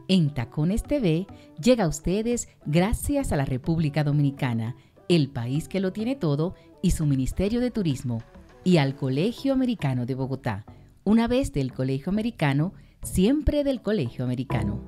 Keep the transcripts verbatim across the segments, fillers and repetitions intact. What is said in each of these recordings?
En Tacones T V llega a ustedes gracias a la República Dominicana, el país que lo tiene todo, y su Ministerio de Turismo, y al Colegio Americano de Bogotá. Una vez del Colegio Americano, siempre del Colegio Americano.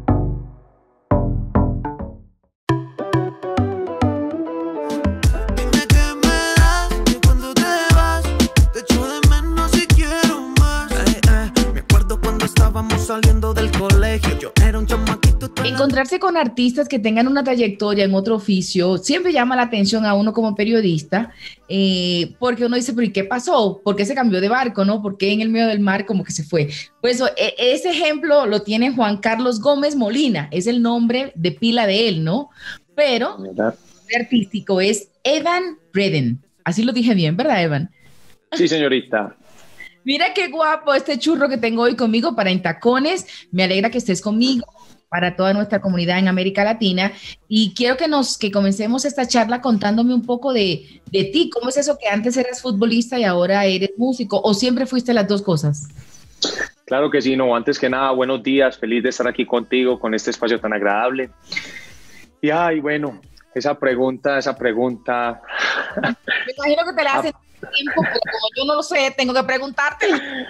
Saliendo del colegio, yo era un chamaquito. Encontrarse con artistas que tengan una trayectoria en otro oficio siempre llama la atención a uno como periodista, eh, porque uno dice, pero ¿y qué pasó? ¿Por qué se cambió de barco, no? ¿Por qué en el medio del mar como que se fue? Pues e- ese ejemplo lo tiene Juan Carlos Gómez Molina, es el nombre de pila de él, ¿no? Pero el artístico es Evan Redden. Así lo dije bien, ¿verdad, Evan? Sí, señorita. Mira qué guapo este churro que tengo hoy conmigo para En Tacones. Me alegra que estés conmigo, para toda nuestra comunidad en América Latina. Y quiero que nos que comencemos esta charla contándome un poco de, de ti. ¿Cómo es eso que antes eras futbolista y ahora eres músico? ¿O siempre fuiste las dos cosas? Claro que sí, no. Antes que nada, buenos días. Feliz de estar aquí contigo, con este espacio tan agradable. Y ay, bueno, esa pregunta, esa pregunta. Me imagino que te la hacen tiempo, pero como yo no lo sé, tengo que preguntarte.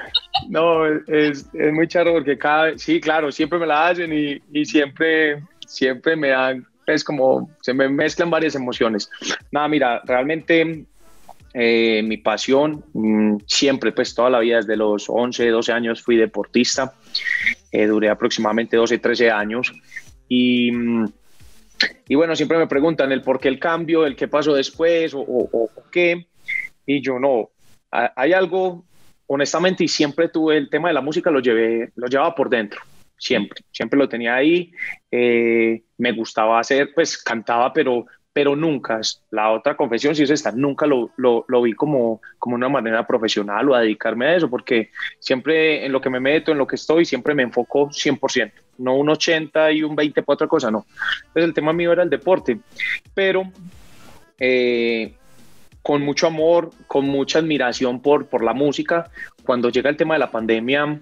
No, es, es muy charro porque cada vez, sí, claro, siempre me la hacen y, y siempre, siempre me dan, es como, se me mezclan varias emociones. Nada, mira, realmente eh, mi pasión, mmm, siempre, pues toda la vida, desde los once, doce años fui deportista, eh, duré aproximadamente doce, trece años y... Mmm, Y bueno, siempre me preguntan el por qué el cambio, el qué pasó después o, o, o qué. Y yo no, hay algo, honestamente, y siempre tuve el tema de la música, lo, llevé, lo llevaba por dentro, siempre, siempre lo tenía ahí. Eh, me gustaba hacer, pues cantaba, pero, pero nunca, la otra confesión sí es esta, nunca lo, lo, lo vi como, como una manera profesional o a dedicarme a eso, porque siempre en lo que me meto, en lo que estoy, siempre me enfoco cien por ciento. No un ochenta y un veinte para otra cosa, no. Entonces el tema mío era el deporte, pero eh, con mucho amor, con mucha admiración por, por la música. Cuando llega el tema de la pandemia,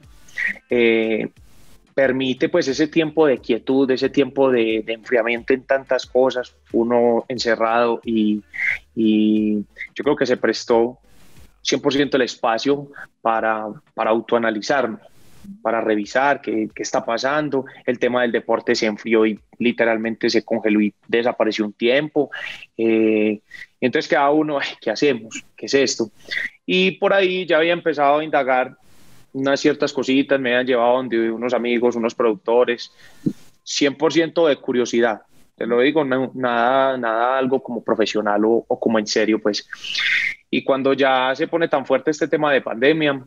eh, permite pues ese tiempo de quietud, ese tiempo de, de enfriamiento en tantas cosas, uno encerrado y, y yo creo que se prestó cien por ciento el espacio para, para autoanalizarme, para revisar qué, qué está pasando. El tema del deporte se enfrió y literalmente se congeló y desapareció un tiempo. Eh, entonces cada uno, ¿qué hacemos? ¿Qué es esto? Y por ahí ya había empezado a indagar unas ciertas cositas, me habían llevado donde unos amigos, unos productores, cien por ciento de curiosidad. Te lo digo, no, nada, nada algo como profesional o, o como en serio, pues. Y cuando ya se pone tan fuerte este tema de pandemia,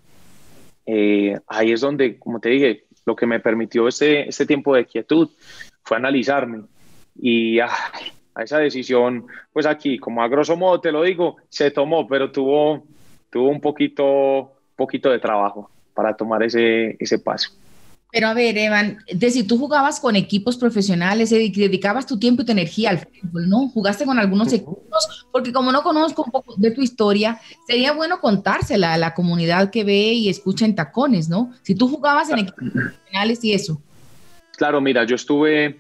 Eh, ahí es donde, como te dije, lo que me permitió este, este tiempo de quietud fue analizarme y ah, a esa decisión, pues aquí, como a grosso modo te lo digo, se tomó, pero tuvo, tuvo un poquito, poquito de trabajo para tomar ese, ese paso. Pero a ver, Evan, es decir, tú jugabas con equipos profesionales, eh, dedicabas tu tiempo y tu energía al fútbol, ¿no? Jugaste con algunos equipos, porque como no conozco un poco de tu historia, sería bueno contársela a la comunidad que ve y escucha En Tacones, ¿no? Si tú jugabas en equipos profesionales y eso. Claro, mira, yo estuve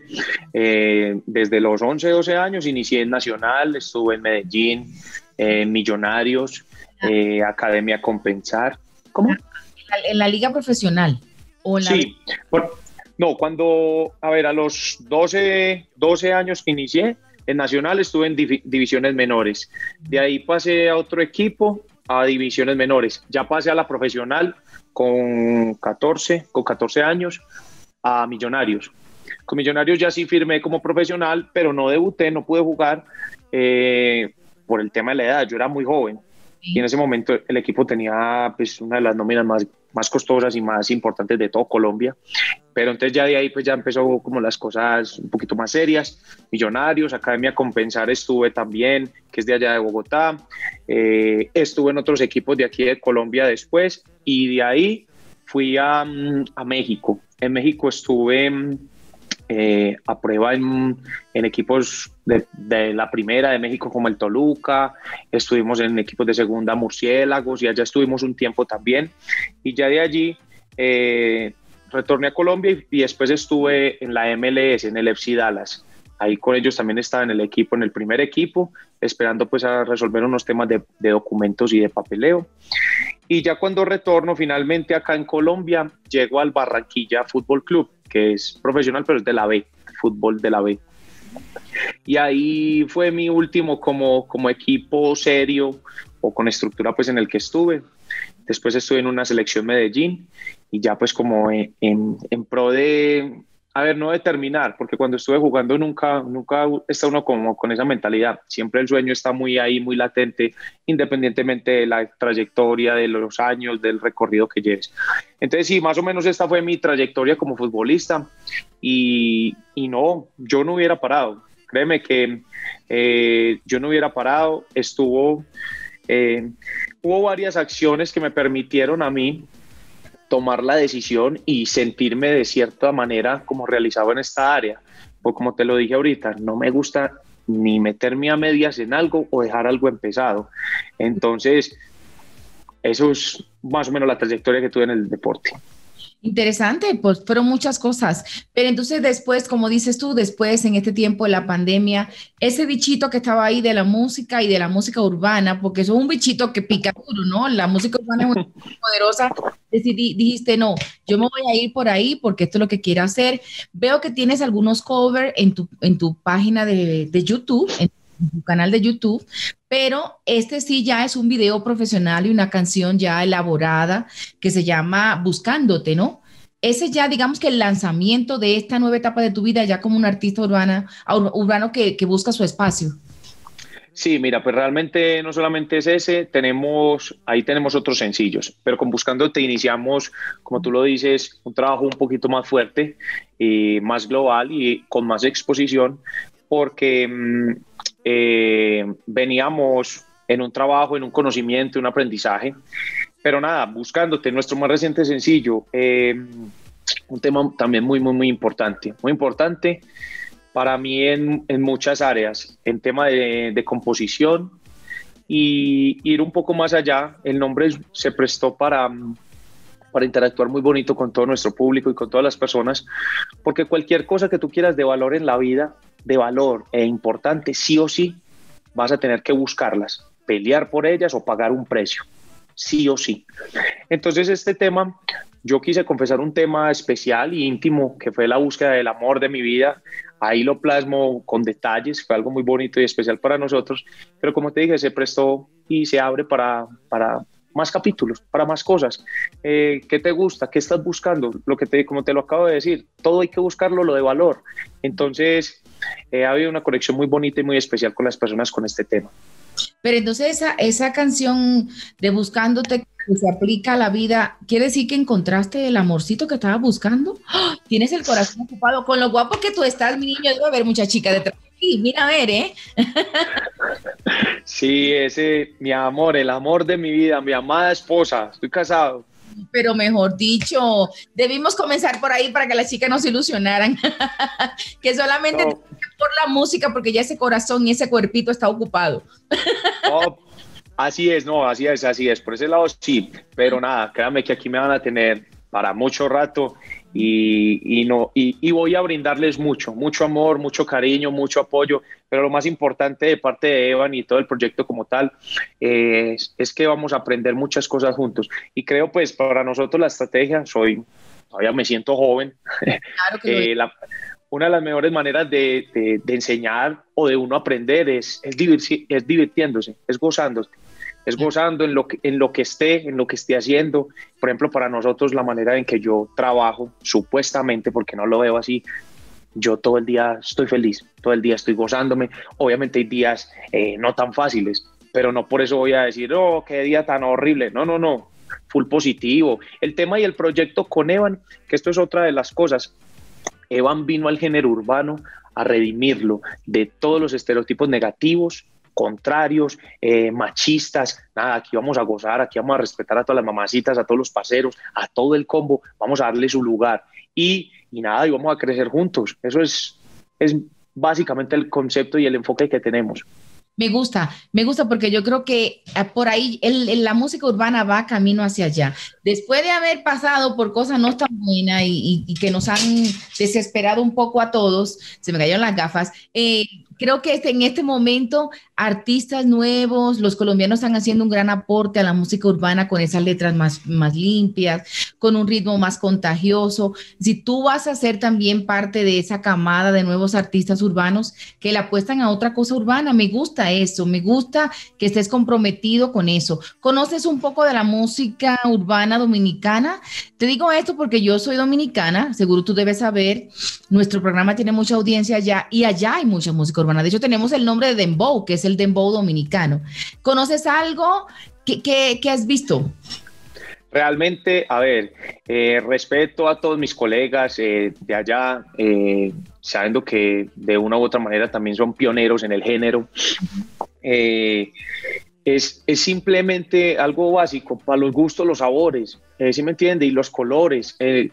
eh, desde los once, doce años, inicié en Nacional, estuve en Medellín, eh, Millonarios, eh, Academia Compensar. ¿Cómo? En la, en la liga profesional. Sí, por, no, cuando, a ver, a los doce, doce años que inicié, en Nacional estuve en div, divisiones menores. De ahí pasé a otro equipo, a divisiones menores. Ya pasé a la profesional con catorce, con catorce años, a Millonarios. Con Millonarios ya sí firmé como profesional, pero no debuté, no pude jugar eh, por el tema de la edad. Yo era muy joven. Y en ese momento el equipo tenía pues, una de las nóminas más, más costosas y más importantes de todo Colombia. Pero entonces ya de ahí pues, ya empezó como las cosas un poquito más serias. Millonarios, Academia Compensar estuve también, que es de allá de Bogotá. Eh, estuve en otros equipos de aquí de Colombia después. Y de ahí fui a, a México. En México estuve eh, a prueba en, en equipos de, de la primera de México como el Toluca, estuvimos en equipos de segunda Murciélagos y allá estuvimos un tiempo también y ya de allí eh, retorné a Colombia y, y después estuve en la M L S, en el F C Dallas. Ahí con ellos también estaba en el equipo, en el primer equipo, esperando pues a resolver unos temas de, de documentos y de papeleo. Y ya cuando retorno finalmente acá en Colombia, llego al Barranquilla Fútbol Club, que es profesional, pero es de la B, fútbol de la B. Y ahí fue mi último como, como equipo serio o con estructura pues en el que estuve. Después estuve en una selección Medellín y ya pues como en, en, en pro de, a ver, no de terminar, porque cuando estuve jugando nunca, nunca está uno como con esa mentalidad. Siempre el sueño está muy ahí, muy latente, independientemente de la trayectoria, de los años, del recorrido que lleves. Entonces sí, más o menos esta fue mi trayectoria como futbolista y, y no, yo no hubiera parado. Créeme que eh, yo no hubiera parado, estuvo... Eh, hubo varias acciones que me permitieron a mí tomar la decisión y sentirme de cierta manera como realizado en esta área. Pues como te lo dije ahorita, no me gusta ni meterme a medias en algo o dejar algo empezado. Entonces, eso es más o menos la trayectoria que tuve en el deporte. Interesante, pues fueron muchas cosas, pero entonces después, como dices tú, después en este tiempo de la pandemia, ese bichito que estaba ahí de la música y de la música urbana, porque eso es un bichito que pica duro, ¿no? La música urbana es muy poderosa. Decidí, dijiste, no, yo me voy a ir por ahí porque esto es lo que quiero hacer. Veo que tienes algunos covers en tu, en tu página de, de YouTube, en tu canal de YouTube, pero este sí ya es un video profesional y una canción ya elaborada que se llama Buscándote, ¿no? Ese ya, digamos que el lanzamiento de esta nueva etapa de tu vida ya como un artista urbana, urbano que, que busca su espacio. Sí, mira, pues realmente no solamente es ese, tenemos, ahí tenemos otros sencillos, pero con Buscándote iniciamos, como tú lo dices, un trabajo un poquito más fuerte, y más global y con más exposición, porque mmm, eh, veníamos en un trabajo, en un conocimiento, un aprendizaje, pero nada, Buscándote, nuestro más reciente sencillo, eh, un tema también muy, muy, muy importante, muy importante para mí en, en muchas áreas, en tema de, de composición y ir un poco más allá. El nombre se prestó para, para interactuar muy bonito con todo nuestro público y con todas las personas, porque cualquier cosa que tú quieras de valor en la vida, de valor e importante, sí o sí vas a tener que buscarlas, pelear por ellas o pagar un precio, sí o sí. Entonces este tema, yo quise confesar un tema especial e íntimo que fue la búsqueda del amor de mi vida. Ahí lo plasmo con detalles, fue algo muy bonito y especial para nosotros, pero como te dije, se prestó y se abre para, para más capítulos, para más cosas. Eh, ¿Qué te gusta? ¿Qué estás buscando? Lo que te, como te lo acabo de decir, todo hay que buscarlo, lo de valor. Entonces, eh, ha habido una conexión muy bonita y muy especial con las personas con este tema. Pero entonces esa, esa canción de Buscándote que se aplica a la vida, ¿quiere decir que encontraste el amorcito que estabas buscando? ¡Oh! Tienes el corazón ocupado con lo guapo que tú estás, mi niño. Debe haber mucha chica detrás de ti. Mira a ver, ¿eh? Sí, ese, mi amor, el amor de mi vida, mi amada esposa. Estoy casado. Pero mejor dicho, debimos comenzar por ahí para que las chicas no se ilusionaran. Que solamente No. por la música, porque ya ese corazón y ese cuerpito está ocupado. No, así es, no, así es, así es. Por ese lado sí, pero nada, créanme que aquí me van a tener para mucho rato y, y, no, y, y voy a brindarles mucho, mucho amor, mucho cariño, mucho apoyo, pero lo más importante de parte de Evan y todo el proyecto como tal eh, es, es que vamos a aprender muchas cosas juntos. Y creo pues para nosotros la estrategia, soy, todavía me siento joven, Claro que eh, la, una de las mejores maneras de, de, de enseñar o de uno aprender es, es, diversi, es divirtiéndose, es gozándose. Es gozando en lo, que, en lo que esté, en lo que esté haciendo. Por ejemplo, para nosotros la manera en que yo trabajo, supuestamente, porque no lo veo así, yo todo el día estoy feliz, todo el día estoy gozándome. Obviamente hay días eh, no tan fáciles, pero no por eso voy a decir, oh, qué día tan horrible. No, no, no, full positivo. El tema y el proyecto con Evan, que esto es otra de las cosas. Evan vino al género urbano a redimirlo de todos los estereotipos negativos, contrarios, eh, machistas. Nada, aquí vamos a gozar, aquí vamos a respetar a todas las mamacitas, a todos los parceros, a todo el combo, vamos a darle su lugar y, y nada, y vamos a crecer juntos. Eso es, es básicamente el concepto y el enfoque que tenemos. Me gusta, me gusta porque yo creo que por ahí el, el, la música urbana va camino hacia allá. Después de haber pasado por cosas no tan buenas y, y, y que nos han desesperado un poco a todos, se me cayeron las gafas, eh, creo que este, en este momento artistas nuevos, los colombianos están haciendo un gran aporte a la música urbana con esas letras más, más limpias, con un ritmo más contagioso. Si tú vas a ser también parte de esa camada de nuevos artistas urbanos que le apuestan a otra cosa urbana, me gusta eso, me gusta que estés comprometido con eso. ¿Conoces un poco de la música urbana dominicana? Te digo esto porque yo soy dominicana, seguro tú debes saber, nuestro programa tiene mucha audiencia allá y allá hay mucha música urbana. De hecho, tenemos el nombre de Dembow, que es el Dembow dominicano. ¿Conoces algo que, que, que has visto? Realmente, a ver, eh, respeto a todos mis colegas eh, de allá, eh, sabiendo que de una u otra manera también son pioneros en el género. Eh, es, es simplemente algo básico para los gustos, los sabores, eh, ¿sí me entiende? Y los colores. Eh,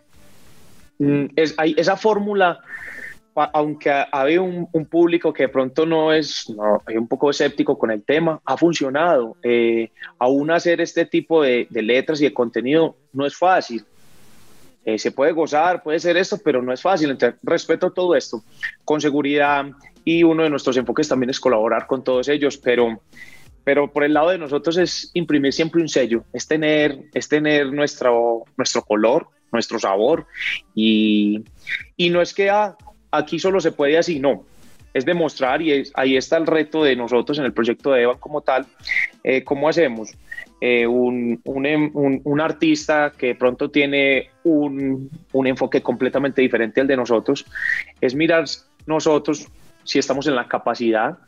es, hay esa fórmula. Aunque había un, un público que de pronto no es, no, es un poco escéptico con el tema, ha funcionado. Eh, aún hacer este tipo de, de letras y de contenido no es fácil. Eh, se puede gozar, puede ser esto, pero no es fácil. Entonces, respeto todo esto con seguridad y uno de nuestros enfoques también es colaborar con todos ellos, pero, pero por el lado de nosotros es imprimir siempre un sello, es tener, es tener nuestro, nuestro color, nuestro sabor y, y no es que... Ah, aquí solo se puede así, no, es demostrar y es, ahí está el reto de nosotros en el proyecto de Evan como tal. Eh, ¿Cómo hacemos? Eh, un, un, un, un artista que de pronto tiene un, un enfoque completamente diferente al de nosotros, es mirar nosotros si estamos en la capacidad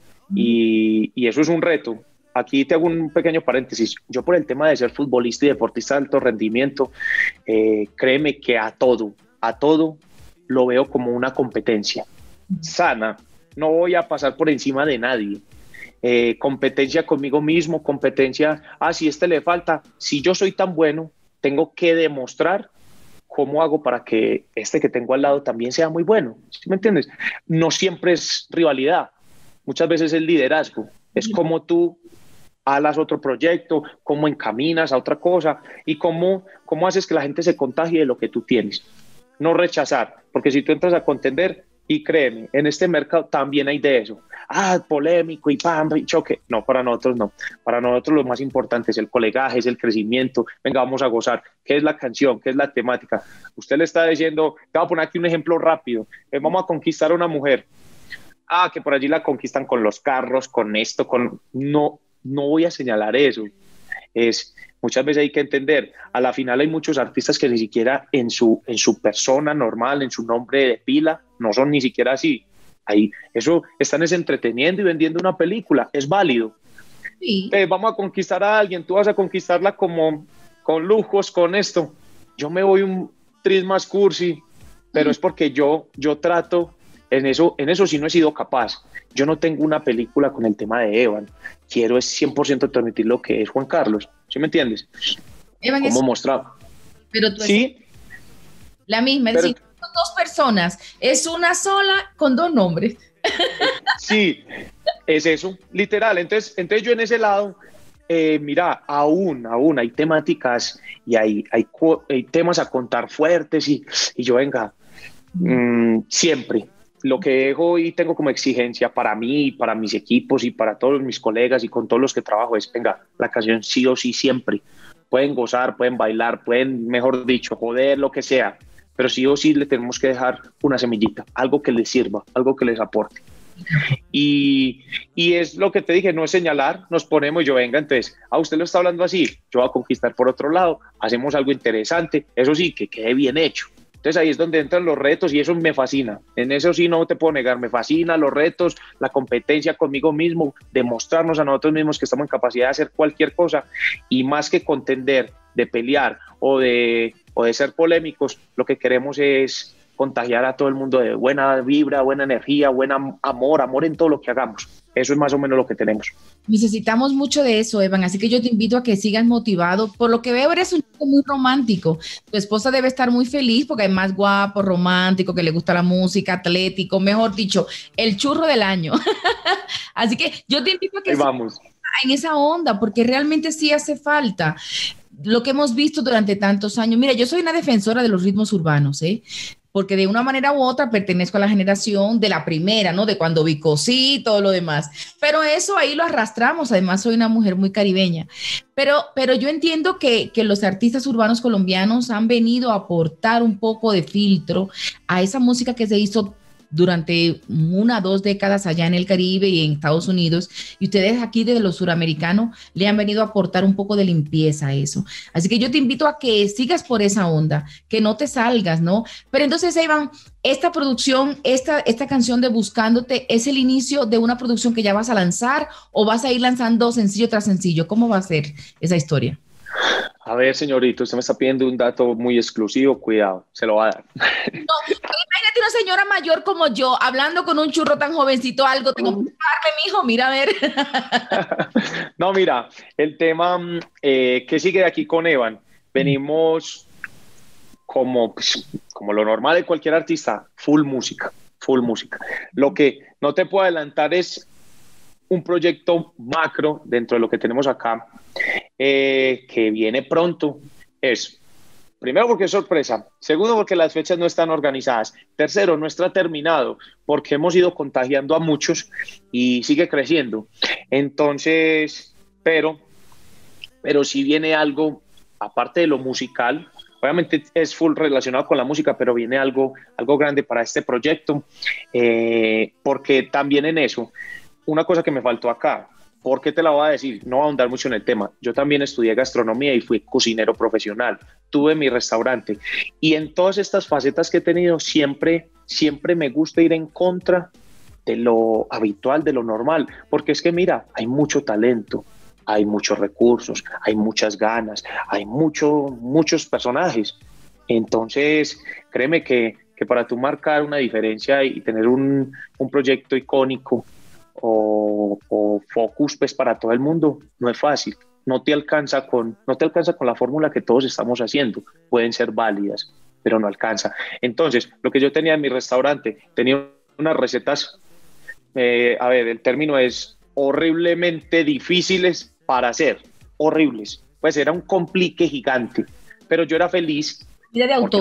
y, y eso es un reto. Aquí te hago un pequeño paréntesis. Yo por el tema de ser futbolista y deportista de alto rendimiento, eh, créeme que a todo, a todo, lo veo como una competencia sana. No voy a pasar por encima de nadie. Eh, competencia conmigo mismo, competencia, ah, si este le falta, si yo soy tan bueno, tengo que demostrar cómo hago para que este que tengo al lado también sea muy bueno. ¿Sí me entiendes? No siempre es rivalidad, muchas veces es liderazgo. Es como tú alas otro proyecto, cómo encaminas a otra cosa y cómo, cómo haces que la gente se contagie de lo que tú tienes. No rechazar, porque si tú entras a contender, y créeme, en este mercado también hay de eso, ah, polémico y pam, y choque, no, para nosotros no, para nosotros lo más importante es el colegaje, es el crecimiento, venga, vamos a gozar, ¿qué es la canción? ¿Qué es la temática? Usted le está diciendo, te voy a poner aquí un ejemplo rápido, eh, vamos a conquistar a una mujer, ah, que por allí la conquistan con los carros, con esto, con, no, no voy a señalar eso, es... Muchas veces hay que entender, a la final hay muchos artistas que ni siquiera en su, en su persona normal, en su nombre de pila, no son ni siquiera así. Ahí, eso están es entreteniendo y vendiendo una película, es válido. Sí. Eh, vamos a conquistar a alguien, tú vas a conquistarla como con lujos, con esto. Yo me voy un tris más cursi, pero es porque yo, yo trato, en eso, en eso sí no he sido capaz. Yo no tengo una película con el tema de Evan, quiero es cien por ciento transmitir lo que es Juan Carlos. ¿Sí me entiendes? Evan ¿Cómo es... mostrar? Pero tú sí. La misma, es pero... decir, son dos personas, es una sola con dos nombres. Sí, es eso, literal. Entonces, entonces yo en ese lado, eh, mira, aún, aún hay temáticas y hay, hay, hay temas a contar fuertes y, y yo venga, mmm, siempre. Lo que dejo y tengo como exigencia para mí, para mis equipos y para todos mis colegas y con todos los que trabajo es, venga, la canción sí o sí siempre. Pueden gozar, pueden bailar, pueden, mejor dicho, joder, lo que sea, pero sí o sí le tenemos que dejar una semillita, algo que les sirva, algo que les aporte. Y, y es lo que te dije, no es señalar, nos ponemos y yo venga, entonces, a usted lo está hablando así, yo voy a conquistar por otro lado, hacemos algo interesante, eso sí, que quede bien hecho. Entonces ahí es donde entran los retos y eso me fascina. En eso sí no te puedo negar, me fascina los retos, la competencia conmigo mismo, demostrarnos a nosotros mismos que estamos en capacidad de hacer cualquier cosa y más que contender, de pelear o de, o de ser polémicos, lo que queremos es contagiar a todo el mundo de buena vibra, buena energía, buen amor, amor en todo lo que hagamos. Eso es más o menos lo que tenemos. Necesitamos mucho de eso, Evan, así que yo te invito a que sigas motivado. Por lo que veo, eres un chico muy romántico. Tu esposa debe estar muy feliz porque es más guapo, romántico, que le gusta la música, atlético, mejor dicho, el churro del año. Así que yo te invito a que vamos en esa onda, porque realmente sí hace falta lo que hemos visto durante tantos años. Mira, yo soy una defensora de los ritmos urbanos, ¿eh? Porque de una manera u otra pertenezco a la generación de la primera, ¿no? De cuando Vicosí y todo lo demás. Pero eso ahí lo arrastramos. Además, soy una mujer muy caribeña. Pero, pero yo entiendo que, que los artistas urbanos colombianos han venido a aportar un poco de filtro a esa música que se hizo durante una, dos décadas allá en el Caribe y en Estados Unidos, y ustedes aquí desde los suramericanos le han venido a aportar un poco de limpieza a eso. Así que yo te invito a que sigas por esa onda, que no te salgas, ¿no? Pero entonces, Evan, esta producción, esta, esta canción de Buscándote, ¿es el inicio de una producción que ya vas a lanzar o vas a ir lanzando sencillo tras sencillo? ¿Cómo va a ser esa historia? A ver, señorito, usted me está pidiendo un dato muy exclusivo, cuidado, se lo va a dar. No, imagínate una señora mayor como yo, hablando con un churro tan jovencito, algo, tengo que prepararme, mijo, mira a ver. No, mira, el tema eh, que sigue de aquí con Evan, venimos como, pues, como lo normal de cualquier artista, full música, full música. Lo que no te puedo adelantar es un proyecto macro dentro de lo que tenemos acá, eh, que viene pronto. Es, primero, porque es sorpresa. Segundo, porque las fechas no están organizadas. Tercero, no está terminado, porque hemos ido contagiando a muchos y sigue creciendo. Entonces, pero, pero sí viene algo, aparte de lo musical, obviamente es full relacionado con la música, pero viene algo, algo grande para este proyecto, eh, porque también en eso, una cosa que me faltó acá, ¿por qué te la voy a decir? No voy a ahondar mucho en el tema. Yo también estudié gastronomía y fui cocinero profesional. Tuve mi restaurante. Y en todas estas facetas que he tenido, siempre, siempre me gusta ir en contra de lo habitual, de lo normal. Porque es que, mira, hay mucho talento, hay muchos recursos, hay muchas ganas, hay mucho, muchos personajes. Entonces, créeme que, que para tú marcar una diferencia y tener un, un proyecto icónico, O, o focus pues para todo el mundo, no es fácil, no te alcanza con, no te alcanza con la fórmula que todos estamos haciendo, pueden ser válidas, pero no alcanza. Entonces, lo que yo tenía en mi restaurante, tenía unas recetas, eh, a ver, el término es horriblemente difíciles para hacer, horribles, pues era un complique gigante, pero yo era feliz. Vida de autor.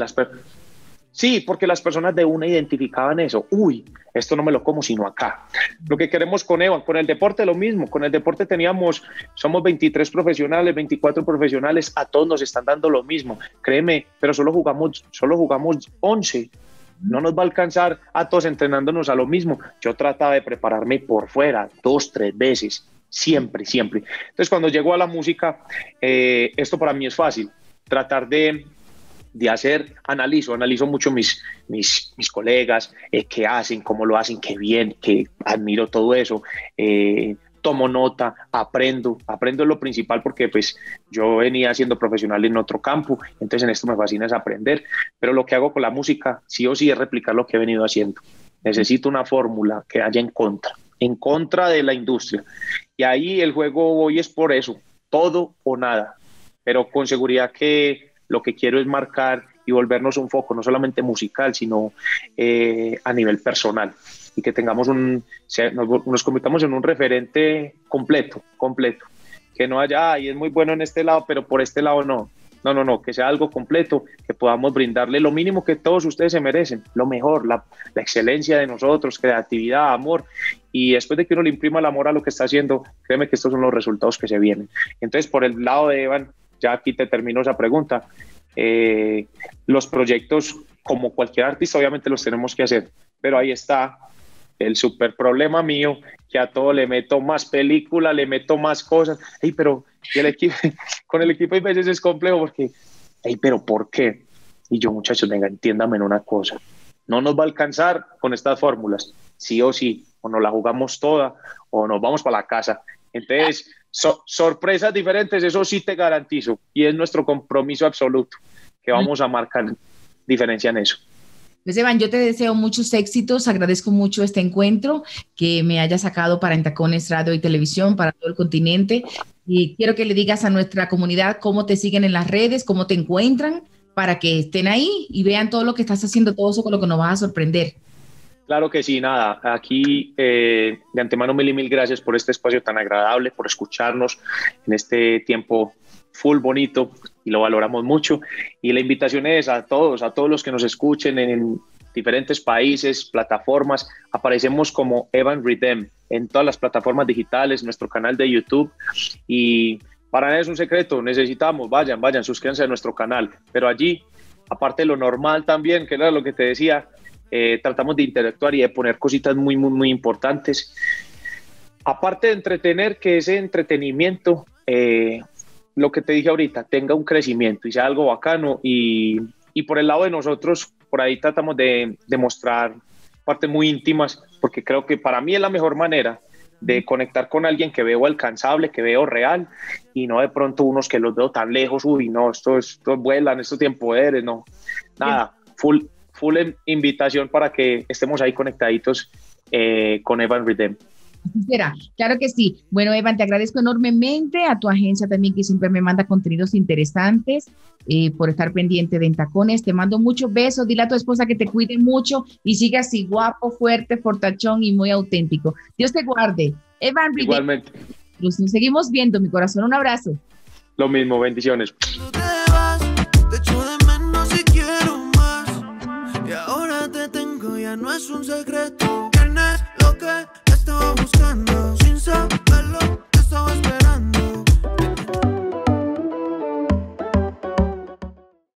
Sí, porque las personas de una identificaban eso. Uy, esto no me lo como sino acá. Lo que queremos con Evan, con el deporte lo mismo. Con el deporte teníamos, somos veintitrés profesionales, veinticuatro profesionales, a todos nos están dando lo mismo. Créeme, pero solo jugamos, solo jugamos once. No nos va a alcanzar a todos entrenándonos a lo mismo. Yo trataba de prepararme por fuera dos, tres veces, siempre, siempre. Entonces, cuando llego a la música, eh, esto para mí es fácil. Tratar de... de hacer, analizo, analizo mucho mis, mis, mis colegas, eh, qué hacen, cómo lo hacen, qué bien, que admiro todo eso, eh, tomo nota, aprendo, aprendo es lo principal porque pues yo venía siendo profesional en otro campo, entonces en esto me fascina es aprender, pero lo que hago con la música sí o sí es replicar lo que he venido haciendo. Necesito una fórmula que haya en contra, en contra de la industria, y ahí el juego hoy es por eso, todo o nada, pero con seguridad que lo que quiero es marcar y volvernos un foco, no solamente musical, sino eh, a nivel personal, y que tengamos un, nos, nos convirtamos en un referente completo, completo, que no haya, ay, es muy bueno en este lado, pero por este lado no, no, no, no, que sea algo completo, que podamos brindarle lo mínimo que todos ustedes se merecen, lo mejor, la, la excelencia de nosotros, creatividad, amor, y después de que uno le imprima el amor a lo que está haciendo, créeme que estos son los resultados que se vienen. Entonces, por el lado de Evan, ya aquí te termino esa pregunta. Eh, los proyectos, como cualquier artista, obviamente los tenemos que hacer, pero ahí está el súper problema mío, que a todo le meto más película, le meto más cosas. Hey, pero el equipo, con el equipo hay veces es complejo porque, hey, pero ¿por qué? Y yo, muchachos, venga, entiéndame en una cosa. No nos va a alcanzar con estas fórmulas, sí o sí, o nos la jugamos toda, o nos vamos para la casa. Entonces, so, sorpresas diferentes, eso sí te garantizo, y es nuestro compromiso absoluto, que vamos a marcar diferencia en eso. Pues Evan, yo te deseo muchos éxitos, agradezco mucho este encuentro que me haya sacado para En Tacones Radio y Televisión, para todo el continente, y quiero que le digas a nuestra comunidad cómo te siguen en las redes, cómo te encuentran, para que estén ahí y vean todo lo que estás haciendo, todo eso con lo que nos vas a sorprender. Claro que sí, nada, aquí eh, de antemano mil y mil gracias por este espacio tan agradable, por escucharnos en este tiempo full bonito y lo valoramos mucho. Y la invitación es a todos, a todos los que nos escuchen en diferentes países, plataformas. Aparecemos como Evan Redeem en todas las plataformas digitales, nuestro canal de YouTube. Y para nada es un secreto, necesitamos, vayan, vayan, suscríbanse a nuestro canal. Pero allí, aparte de lo normal también, que era lo que te decía, eh, tratamos de interactuar y de poner cositas muy, muy, muy importantes. Aparte de entretener, que ese entretenimiento, eh, lo que te dije ahorita, tenga un crecimiento y sea algo bacano. Y, y por el lado de nosotros, por ahí tratamos de, de mostrar partes muy íntimas, porque creo que para mí es la mejor manera de conectar con alguien que veo alcanzable, que veo real, y no de pronto unos que los veo tan lejos, uy, no, estos, estos vuelan, estos tienen poderes, no. Nada, full, full invitación para que estemos ahí conectaditos eh, con Evan Redeem. Será, claro que sí. Bueno, Evan, te agradezco enormemente, a tu agencia también que siempre me manda contenidos interesantes, eh, por estar pendiente de En Tacones. Te mando muchos besos, dile a tu esposa que te cuide mucho y siga así guapo, fuerte, fortachón y muy auténtico. Dios te guarde. Evan Redeem. Igualmente. Nos seguimos viendo, mi corazón, un abrazo. Lo mismo, bendiciones. Te echo de menos y quiero más. Y ahora te tengo, ya no es un secreto. Tienes lo que estaba buscando.